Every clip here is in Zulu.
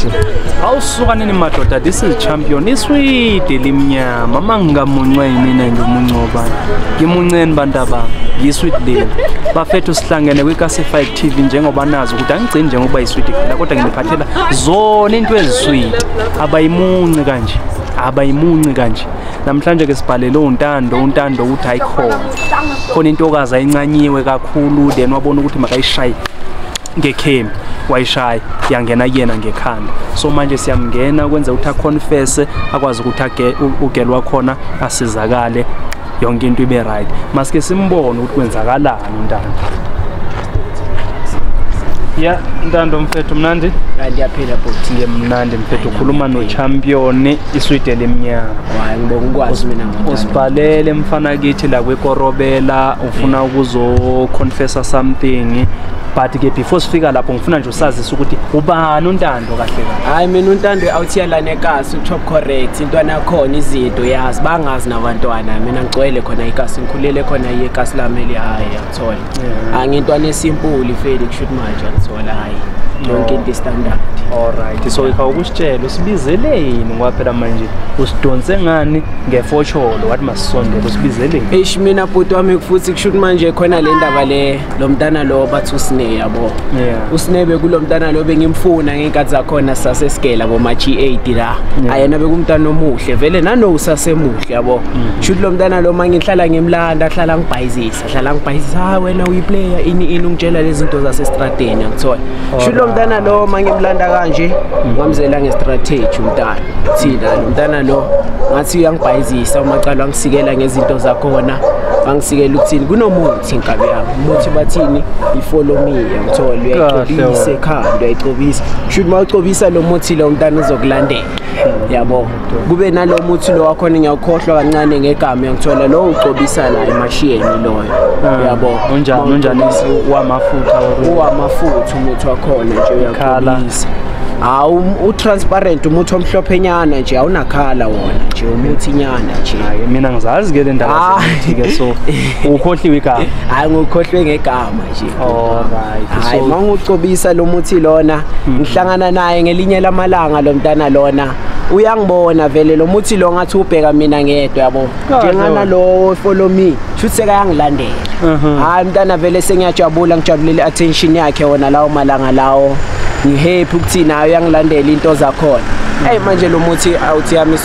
manje awusuka nini madoda this is champion iswidi limnyama mangingamuncwe mina ngimuncoba ngimunceni bantaba yiswidi le bafethu sihlangene kwi-Classified TV njengoba nazi ukuthi angigcini njengoba iswidi kuphela kodwa ngiphathela zona into eziswidi abayimunci kanje namhlanje ke sibhalele uNtando uthi ayikhona khona intokazi ayincanyiwe kakhulu then wabona ukuthi makayishaye ngekhemi wayishaya yangena yena ngekhanda so manje siyamngena kwenza ukuthi aconfess akwazi ukuthi ugelwa khona asizakale yonke into ibe right maske simbone ukuthi kwenzakalani uNtando ya Ntando mfethu mnandi ndiyaphila bhuti mnandi mfethu ukhuluma no champion iswidi lemnyama hayi ngibonga ukwazi mina usibhalele mfana kithi la kwekorobela ufuna ukuzo confessa something but ke before sifika lapho ngifuna nje usazisa ukuthi ubani uNtando kahle kahle hayi mina uNtando awuthiyala nekasi utop correct intwana yakhona izinto yazi bangazi nabantwana mina ngicwele khona ikasi ngikhulele khona ikasi lami elihayi yathola angintwana esimple ifeli kushuthi manje ngithola hayi yonke into standard alright so ikhawukusitshela usibizeleni ngoba phela manje usidonse ngani ngefosholo wathi masisondele usibizeleni eish mina bhuti wami futhi kushuthi manje khona le ndaba le lo mntana lo bathi uSne yabo uSne bekulomntana lo bengimfuna ngenkathi zakhona sasesigela boma G8 la ayena bekumntana omuhle vele nano usasemuhle yabo kushuthi lo mntana lo mangihlala ngimlanda hlala ngibhayizisa ha wena uyiplayer ini ungitshela lezi zinto zasestradeni ngithola kushuthi lo mntana lo mangimlanda kanje ngamzela ngestrategy umntana thina lo mntana lo ngathi uyangibhayizisa umacala wangisikela ngezinto zakhona bangisikela ukuthini kunomuthi inkabi yami umuthi bathini ifollow me ngithola uyayicobisa ekhanda uyayicobisa should mawucobisa lo muthi lo mntana uzokulandela yabo kube nalo muthi lo wakhona ngiyakhohlwa kancane ngegama ngithola lo ucobisa la emashiyeni loyo yabo unjani wamafutha umuthi wakhona nje uyacobisa utransparent umuthi omhlophenyana nje awunakhala wona nje umuthi nyana nje mina ngizazi ke le ndaba ke so ukhohliwe igama hayi ngikhohlwe ngegama nje alright hayi mangucobisa lo muthi lona ngihlangana naye ngelinye lamalanga lo mntana lona uyangibona vele lo muthi lo ngathi ubheka mina ngedwa yabo njengana lo follow me shuthi sekayangilandela hayi mntana vele sengiyajabula ngijabulele attention yakhe wona lawo malanga lawo ngihappy ukuthi nayo yangilandela into zakhona hey manje lo muthi awuthi yami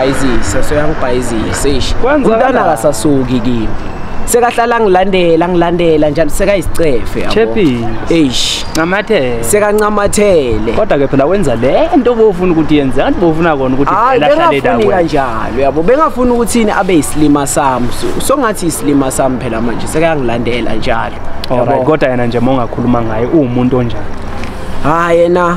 soyangibhayizisa ish umntana akasasuki kimi sekahlala ngilandela njalo sekayisicefe yabo chepi eish ngamathele sekancamathele kodwa ke phela wenza le into obufuna ukuthi yenze kanti bofuna kona ukuthi lahlale dawo kanjalo yabo bengafuna ukuthi ini abe islima sami so ngathi islima sami phela manje sekayangilandela njalo alright kodwa yena nje mongakhuluma ngaye umuntu onjani yena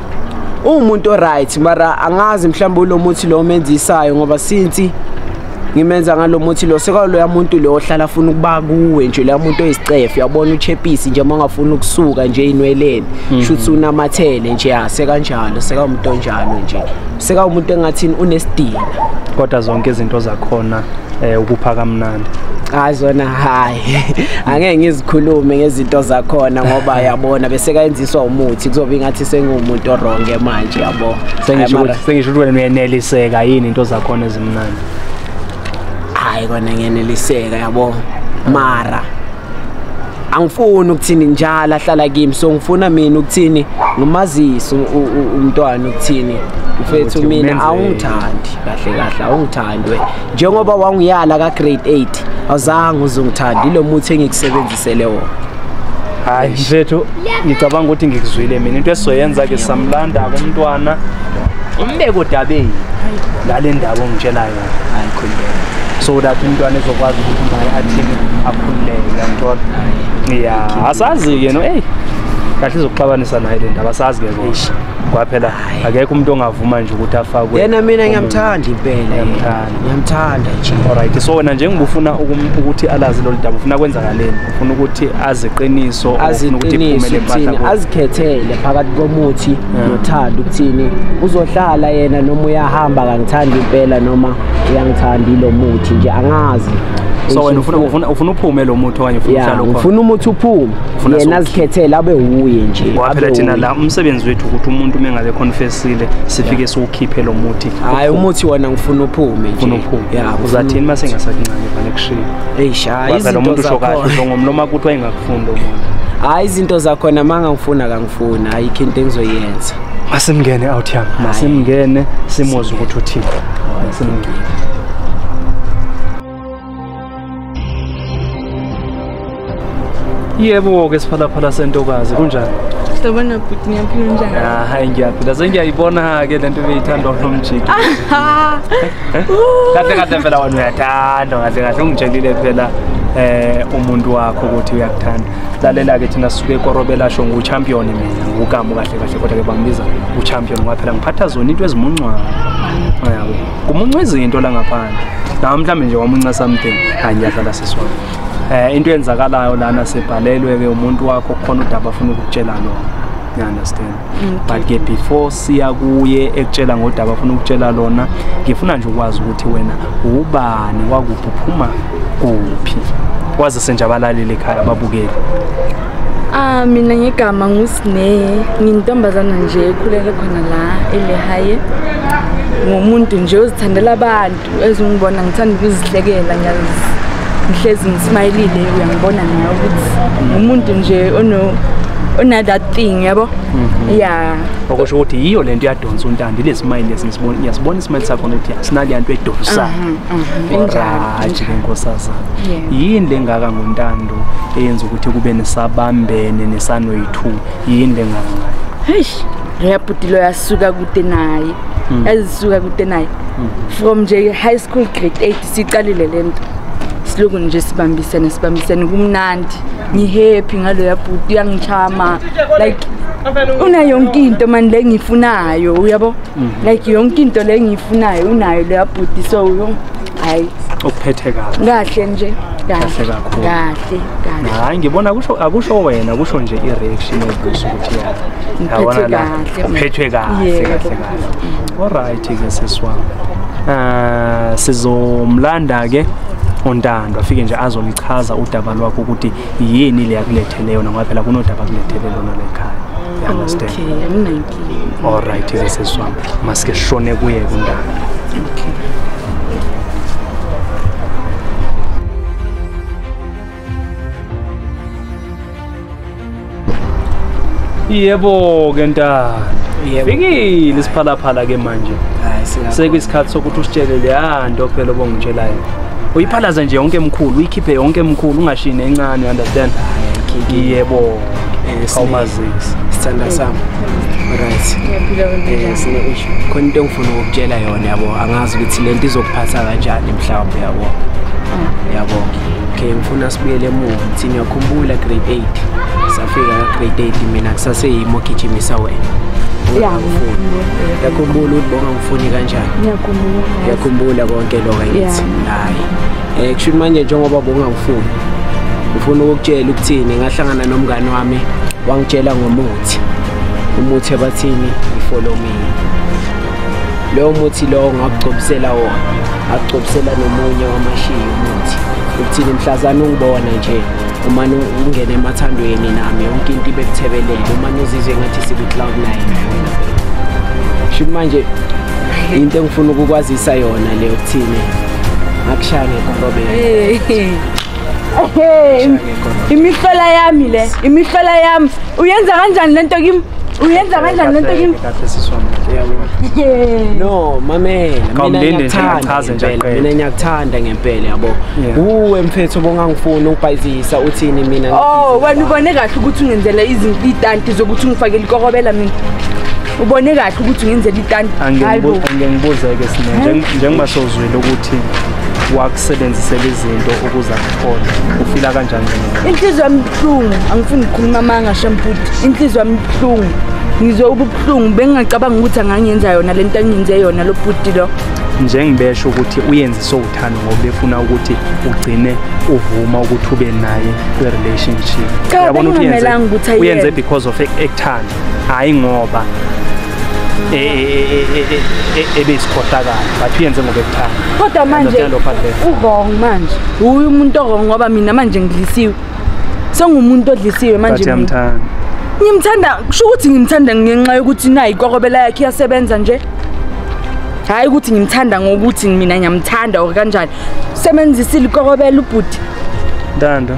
umuntu right mara angazi mhlawumbe lo muthi lo menzisayo ngoba sinthi ngimenza ngalo muthi lo sekalo yamuntu lo ohlala afuna ukuba kuwe nje la muntu oyisicefe yabona uchepisi nje mangafuna ukusuka nje inweleni shuthi unamathele nje kanjalo seka umuntu onjalo nje seka umuntu engathini unesidina kodwa zonke izinto zakhona ukuphaka mnandi azona hayi angeke ngizikhulume ngezinto zakhona ngoba yabona bese kayenziswa umuthi kuzoba ingathi sengumuntu oronge manje yabo sengisho ukuthi wena uyeneliseka yini into zakhona ezimnandi hayi kona ngiyeneliseka yabo mara angifuni ukuthini njalo ahlala kimi so ngifuna mina ukuthini ngimazisa umntwana ukuthini mfethu mina awungithandi kahle awungithandwe njengoba wangiyala ka grade 8 awuzange uzungithanda lo muthi engikusebenzisele wona hayi mfethu ngicabanga ukuthi ngikuzwile mina into esizoyenza ke samlanda kumntwana umbeke odabeni ngale ndaba ongitshela yona hayi khuleka so that umntwana ezokwazi ukuthi naye athini akhululeke ngithola yeah asazi ke no kahle izokuxabanisa naye le ndaba asazi ke konke kwaphela akekho umuntu ongavuma nje ukuthi afakwe yena mina ngiyamthanda impela ngiyamthanda nje alright so wena nje ngibufuna ukuthi alazi lo ndaba ufuna kwenzakaleni ufuna ukuthi aziqiniso ufuna ukuthi iphumele empahla azikhethele phakathi komuthi nothando ukuthini uzohlala yena noma uyahamba kangithanda impela noma uyangithanda lo muthi nje angazi So wena ufuna uphume lo muthi okanye ufuna uhlala khona ufuna umuthi uphume yena azikhethela abe uye nje waphela thina la umsebenzi wethu ukuthi umuntu mengabe confessile sifike siwukhiphe lo muthi hayi umuthi wona ngifuna uphume nje uzathini mase ngasakincane bane kushiya eyisha izinto zakho ngomloma ukuthi wayengakufunda umuntu hayi izinto zakhona mangangifuna kangifuna ayikho into engizoyenza masimngene out yami masimngene simozwe ukuthi uthini masimngene yebo ke siphalaphala sentokazi kunjani Sabona futhi ngiyaphila njani hayi ngiyaphila sengiyayibona ke lento beyithanda nomjiki kahle phela wena uyathanda kahle ungitshelile phela umuntu wakho ukuthi uyakuthanda lalela ke thina sisuke eKorobela sho nguchampion mina ngukamo kahle kodwa ke bambiza uchampion ngoba phela ngiphatha zona into ezimuncwa yabo kumunca izinto la ngaphandle na mhlambe nje wamunca something anyadlala sisona into yenzakalayo lana sebhalelwe ke umuntu wakho khona udaba afuna ukutshela lona you understand but ke before siya kuye ekutshela ngodaba afuna ukutshela lona ngifuna nje ukwazi ukuthi wena ubani wakuphi uphuma kuphi wazi senjabalalile ekhaya babukeli mina ngegama nguSne ngintombazana nje ekhulele khona la elehaye ngumuntu nje ozithandela abantu ezingibona ngithanda ukuzihlekela ngihlezi ngismilile uyangibona nayo ukuthi umuntu nje ona that thing yabo yeah okusho ukuthi yiyo lento yadonsa uNtando le smile lesisibona iyasibona ismile sakho nethi sinali yanto edonsa injalo ke nkosazana yini lengaka ngoNtando eyenza ukuthi kube nesabambene nesanoyi2 yini lengaka eish yaputilo yasuka kude naye yazisuka kude naye from nje high school grade 8 siqalile lento siloku nje sibambisene kumnandi ngihappy ngalo yabhuti yangichama like una yonke into man lengifunayo uyabo like yonke into lengifunayo unayo le yabhuti so hayi ukuphethe kahle nje kahle kakhulu kahle hayi ngibona kusho akusho wena kusho nje ireaction ebuso ukuthi yabona la uphethwe kahle alright ke seswami sizomlanda ke uNtando afike nje azomchaza udaba lwakho ukuthi yini le yakulethele yona ngoba phela kunodaba kulethele lona la ekhaya you understand okay I'm 19 alright ke seswami masike shone kuye kuNtando okay yebo ke Ntando fikile siphalaphala ke manje hayi sekuyisikhathi sokuthi usitshele le nto phela obongitshelayo uyiphalaza nje yonke emkhulu uyikhiphe yonke emkhulu ungashine encane understand yebo awumazisi sithanda sami right ngiyaphila khona into engifuna ukutshela yona yabo angazi ukuthi lento izokuphatha kanjani mhlawumbe yabo okay ngifuna sibuyele emuva uthi ngiyakhumbula grade 8 safika grade 8 mina kusaseyimo gijimisa wena yakhumbula ukuthi bonga ngifuni kanjani ngiyakhumbula konke lokho yithi hayi kusho manje njengoba bonga ngifuni ufuna ukutshela ukuthini ngahlangana nomngane wami wangitshela umuthi abathini follow me lo muthi lo ngakugcobisela wona akugcobisela nomunye wamashiya umuthi ukuthini mhlazana ungibona nje uma ungene emathandweni nami yonke into ibekuthebelele uma uzizwe ngathi sibe cloud 9 sho manje into engifuna ukukwazisa yona le ukuthini ngakushaya ngeKorobela imihlola yami uyenza kanjani lento kimi uyenza kanjani lento kimi no mamela mina ngiyakuthanda ngempela yabo uwe mfethu bongangifuna ukubhayizisa uthini mina wena ubone kahle ukuthi ungenzela izinto itanti zokuthi ungifakele iKorobela mina ubone kahle ukuthi ungenzela itanti angibuza ke Sne njengoba sozwile ukuthi wakusebenzisela izinto ukuza kukhona ufila kanjani inhliziyo yami ibuhlungu angifuni ukukhuluma amanga shamputi inhliziyo yami ibuhlungu ngizwe ubuhlungu bengingacabanga ukuthi angangenza yona lento engenze yona lo bhuti lo njengibesho ukuthi uyenze sokuthanda ngoba befuna ukuthi ugcine uvuma ukuthi ube naye kwi-relationship yabona ukuthi uyenze because of ekuthanda hayi ngoba ebeyisikhohlakala but uyenze ngoba ekuthanda. Kodwa manje u-wrong manje. Uyu umuntu o-wrong ngoba mina manje ngidlisiwe. Sengumuntu odlisiwe manje mina. Ngimthanda, kusho ukuthi ngimthanda ngenxa yokuthi nayi ikorobela yakhe iyasebenza nje. Hayi ukuthi ngimthanda ngokuthi mina ngiyamthanda or kanjani. Sebenzisile ikorobela ubhuti. Ntando.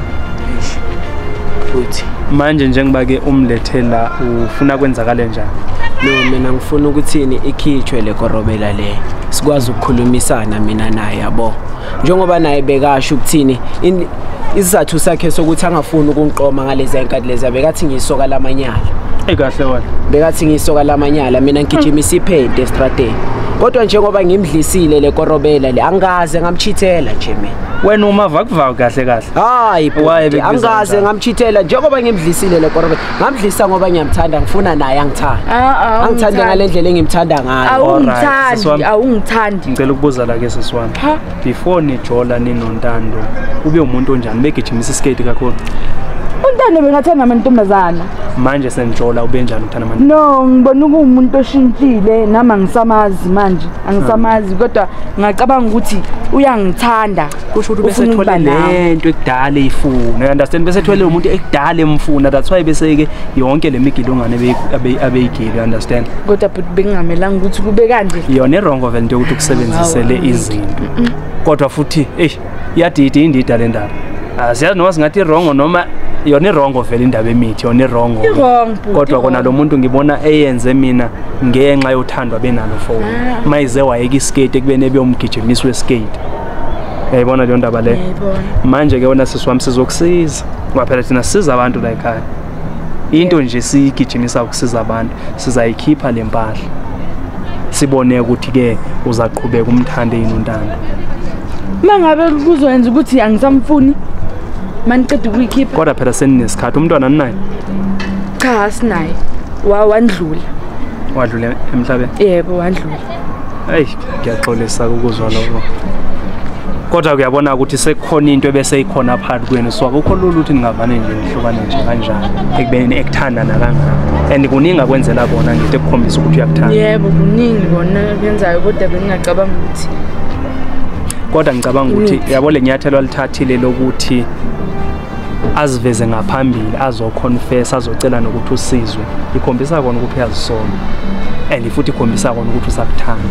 Futhi manje njengoba ke umlethela ufuna kwenzakale njani? No, mina ngifuna ukuthini ikhitshwe le korobela le. Sikwazi ukukhulumisana mina naye yabo. Njengoba naye bekasho ukuthini isizathu sakhe sokuthi angafuni ukungiqoma ngalezi enkathi lezi bekathi ngiyisoka lamanyala. Ekahle wena. Bekathi ngiyisoka lamanyala mina ngigijimisa iphente estradeni. Kodwa njengoba ngimdlisile le korobela le angaze ngamchithela nje mina. Wena uma vakuvaku kahle kahle. Hayi bhuti angaze ngamchithela njengoba ngimdlisile le korobela. Ngamdlisa ngoba ngiyamthanda ngifuna naye angithanda. Angithanda ngalendlela engimthanda ngayo. Awungithandi. Ngicela ukubuza la ke sisiwami. Before nijola ninontando ube umuntu onjani begijimisa iskate kakhulu? Untando bengathanda amantombazana. Manje senjola ube njani uthanda manje? No, ngibona umuntu oshintshile nama ngisamazi manje. Angisamazi kodwa ngicabanga ukuthi uyangithanda. Kusho ukuthi bese thola lento ekudala eyifuna. You understand bese thola umuntu ekudala emfuna. That's why bese ke yonke lemigilongane abeyigili, you understand? Kodwa bengingamelanga ukuthi kube kanje. Yona wrong of into ukuthi ukusebenzisele izinto. Kodwa futhi iyadida indida le ndaba. Asiyazi noma singathi wrong noma yona wrong vele indaba emithi yona wrong. Kodwa kona lo muntu ngibona eyenze mina ngenxa yothandwa benalo phone. Mayize wayeka iskate ekubene beyomgijimisa weskate. Yayibona le ndaba le. Manje ke wona sisiwami sizokusiza. Ngoba phela thina siza abantu la ekhaya. Into nje sigijimisa ukusiza abantu sizayikhipha lempahla. Sibone ukuthi ke uzaqhubeka umthande inontando. Mangabe kuzoyenza ukuthi angisamfuni maniqeda ukuyikhipha. Kodwa phela seninesikhathi umntwana ninaye? Cha asinaye. Wandlula. Wadlula emhlabeni? Yebo wandlula. Hey ngiyaxolisa ukuzwa lokho. Kodwa kuyabona ukuthi sekukhona into ebese ikhona phakathi kwenu so akukho lula ukuthi ningavane nje nihlukane nje kanjani ekubeni ekuthandana kangaka and kuningi akwenzela bona ngithi ekukhombisa ukuthi uyakuthanda. Yebo kuningi bona kwenzayo kodwa bengingacabanga ukuthi kodwa ngicabanga ukuthi yabo lenyathelo alithathile lokuthi aziveze ngaphambili azoconfess azocela nokuthi usizwe ikhombisa kona ukuthi uyazisola and futhi ikhombisa kona ukuthi usakuthanda.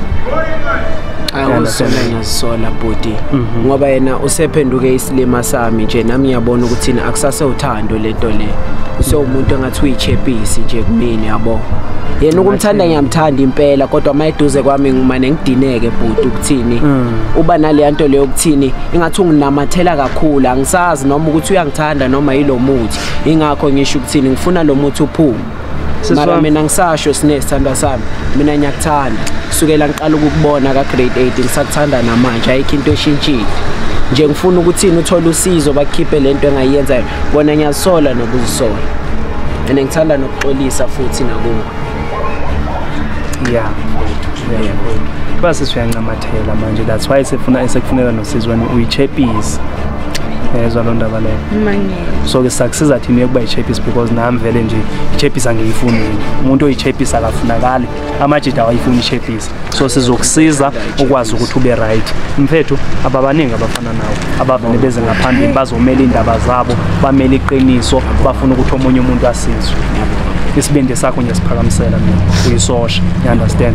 Ngiyazisola body ngoba yena usephenduke isilima sami nje nami ngiyabona ukuthi akusase uthando lento le so umuntu engathi uyichepisi nje kumini yabo yena ukumthanda ngiyamthanda impela kodwa mayiduze kwami ngimane ngidineke bhuti ukuthini uba nale nto leyo ukuthini ingathi unginamathela kakhulu angisazi noma ukuthi uyangithanda noma yilo muthi ingakho ngisho ukuthini ngifuna lo muthi uphume. Mara mina ngisasho Sne isithandwa sami mina ngiyakuthanda kusukela ngiqala ukukubona ka grade 8 ngisakuthanda namanje ayikho into eshintshile nje ngifuna ukuthini uthola usizo bakukhiphe lento engayenza bona ngiyazisola nokuzisola and ngithanda nokuxolisa futhi nakuwe. Yeah base siyancamathela manje that's why sekufuneka nosizweni uyichepisi ezwa lo ndaba leyo. So ke sakusiza thina ukuba ichepisi because nami vele nje ichepisi angiyifuni umuntu oyichepisi akafunakali amajida awayifuni ichepisi so sizokusiza ukwazi ukuthi ube right mfethu ababaningi abafana nawo abavele beze ngaphambili bazomela indaba zabo bamela iqiniso bafuna ukuthi omunye umuntu asizwe isibindi sakho nje siphakamisela mina uyisosha you understand.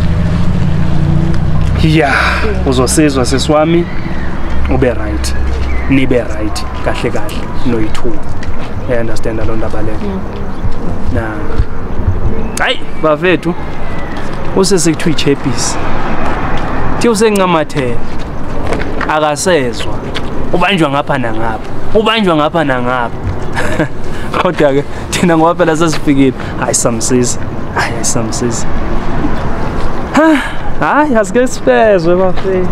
Yeah uzosizwa sisiwami ube right nibe right kahle kahle noyithuba. I understand lo ndaba leyo. Na hayi bafethu usesekuthi ichepisi thi usengamathela akasezwa ubanjwa ngapha nangapha kodwa ke thina ngoba phela sesifikile hayi samsiza hayi asike sifezwe bafethu.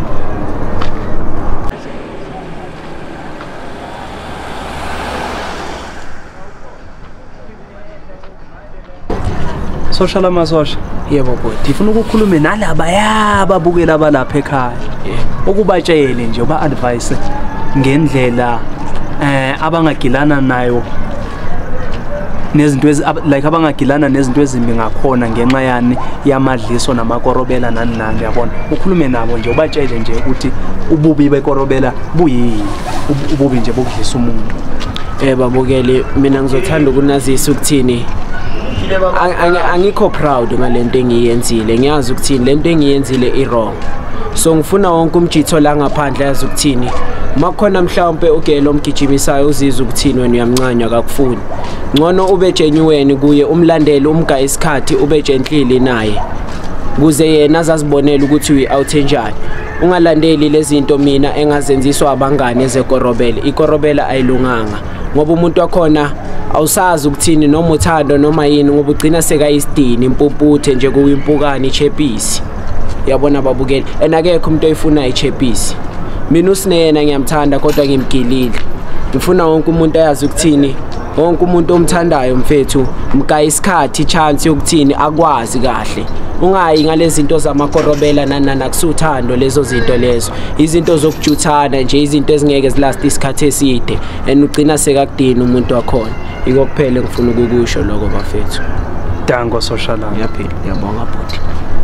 Social amasosha yebo bodi ngifuna ukukhuluma nalaba yababukela abalapha ekhaya ukubatshele nje uba advice ngendlela abangagilana nayo nezinto like abangagilana nezinto ezimbi ngakhona ngenxa yani yamadliso namakorobela nani yabona ukhulume nabo nje ubatshele nje ukuthi ububi bekorobela buyini ububi nje bokudlisa umuntu. Babukele mina ngizothanda ukunazisa ukuthini angikho proud ngalento engiyenzile, ngiyazi ukuthini lento engiyenzile i-wrong, so ngifuna wonke umjitho la ngaphandle yazi ukuthini makhona mhlawumbe ugelo omgijimisayo uzizwa ukuthini wena uyamncanywa akakufuni, ngcono ube genuine kuye umlandele umga isikhathi ube gentle naye kuze yena azazibonela ukuthi uyi-out enjani, ungalandeli lezi zinto mina engazenziswa abangane ezekorobela. Ikorobela ayilunganga ngoba umuntu wakhona awusazi ukuthini noma uthando noma yini ngoba ugcina sekayisidini impumputhe nje kuyimpukani ichepisi, yabona babukeli, enakekho umuntu oyifuna ichepisi. Mina uSne yena ngiyamthanda kodwa ngimgilile, ngifuna wonke umuntu ayazi ukuthini wonke umuntu omthandayo mfethu mka isikhathi chance yokuthini akwazi kahle, ungayi ngalezi zinto zamakorobela nakusuthando lezo zinto lezo izinto zokujuthana nje izinto ezingeke zilast isikhathi eside ugcina sekakudini umuntu wakhona. Iko kuphela ngifuna ukukusho lokho bafethu. Dango socialana yaphela, yabonga bhuti.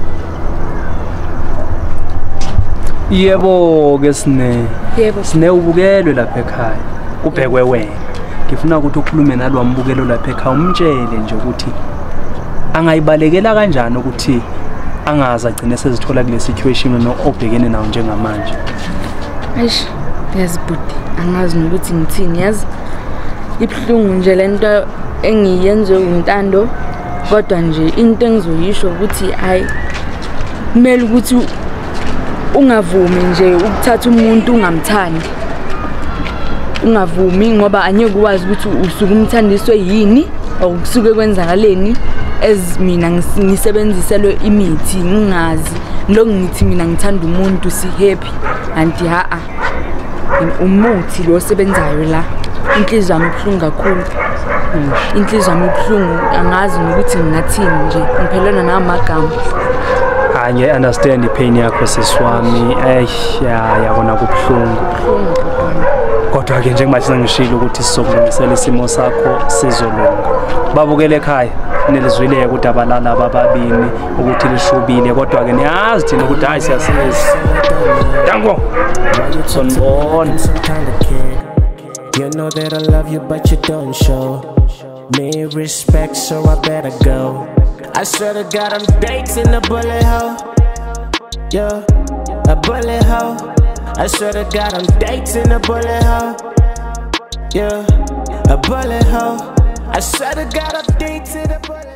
Yebo ke Sne. Yebo. Sne ubukelwe lapha ekhaya kubhekwe wena, ngifuna ukuthi ukhulume nalwa mbukelo lapha ekhaya umtshele nje ukuthi angayibalekela kanjani ukuthi angaza agcine sezithola kule situation obhekene nawo njengamanje. Eish, yazi bhuti, angazi nokuthi ngithini, yazi ibhlungu nje lento engiyenze uNtando, kodwa nje into engizoyisho ukuthi hayi kumele ukuthi ungavumi nje ukuthatha umuntu ungamthandi, ungavumi ngoba anyeke ukwazi ukuthi usuke umthandiswe yini okusuke kwenzakaleni mina ngisebenziselwe imithi ngingazi lokho ngithi mina ngithanda umuntu si happy anti umuthi lo osebenzayo la inhliziyo yami ibhlungu kakhulu, inhliziyo yami ibhlungu angazi nokuthi ngingathini nje ngiphelana namagama. Hayi understand ipain yakho siswami, yabona kubhlungu kodwa ke njengoba singishilo ukuthi sizokulungisela isimo sakho sizolunga. Babukele ekhaya nelizwile ukuthi abalala abababini ukuthi lishubile kodwa ke niyazi thina ukuthi hayi siyasiza. Dango sonbona. You know that I love you but you don't show me respect, so I better go. I swear to God I'm dating a bullet hole. Yeah, a bullet hole. I swear to God I'm dating a bullet hole. Yeah, a bullet hole. I swear to God I'm dating a bullet hole.